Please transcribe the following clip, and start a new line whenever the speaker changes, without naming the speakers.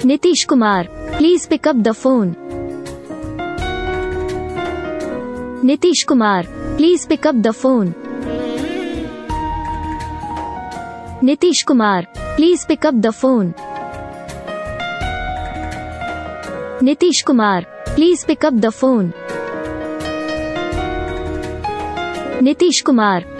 Nitish Kumar, please pick up the phone. Nitish Kumar, please pick up the phone. Nitish Kumar, please pick up the phone. Nitish Kumar, please pick up the phone. Nitish Kumar,